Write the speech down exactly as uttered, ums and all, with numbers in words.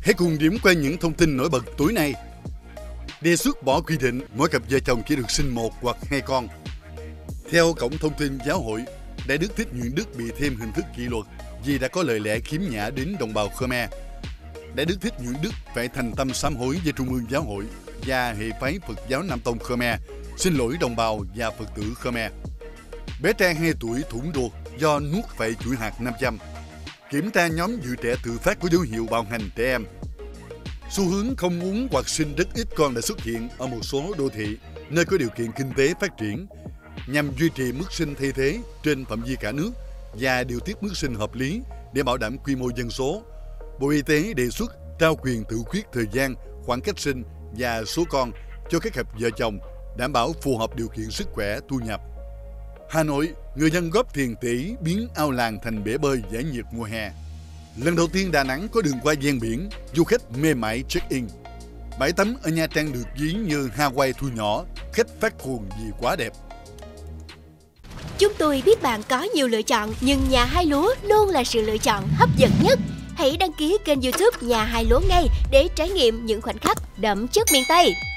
Hãy cùng điểm qua những thông tin nổi bật tối nay. Đề xuất bỏ quy định mỗi cặp vợ chồng chỉ được sinh một hoặc hai con. Theo Cổng Thông tin Giáo hội, Đại đức Thích Nhuận Đức bị thêm hình thức kỷ luật vì đã có lời lẽ khiếm nhã đến đồng bào Khmer. Đại đức Thích Nhuận Đức phải thành tâm sám hối với Trung ương Giáo hội và hệ phái Phật giáo Nam Tông Khmer, xin lỗi đồng bào và Phật tử Khmer. Bé trai hai tuổi thủng ruột do nuốt phải chuỗi hạt nam châm. Kiểm tra nhóm dự trẻ tự phát có dấu hiệu bạo hành trẻ em. Xu hướng không muốn hoặc sinh rất ít con đã xuất hiện ở một số đô thị nơi có điều kiện kinh tế phát triển nhằm duy trì mức sinh thay thế trên phạm vi cả nước và điều tiết mức sinh hợp lý để bảo đảm quy mô dân số. Bộ Y tế đề xuất trao quyền tự quyết thời gian, khoảng cách sinh và số con cho các cặp vợ chồng, đảm bảo phù hợp điều kiện sức khỏe, thu nhập. Hà Nội, người dân góp tiền tỷ biến ao làng thành bể bơi giải nhiệt mùa hè. Lần đầu tiên Đà Nẵng có đường qua ven biển, du khách mê mải check-in. Bãi tắm ở Nha Trang được ví như Hawaii thu nhỏ, khách phát cuồng vì quá đẹp. Chúng tôi biết bạn có nhiều lựa chọn, nhưng Nhà Hai Lúa luôn là sự lựa chọn hấp dẫn nhất. Hãy đăng ký kênh YouTube Nhà Hai Lúa ngay để trải nghiệm những khoảnh khắc đậm chất miền Tây.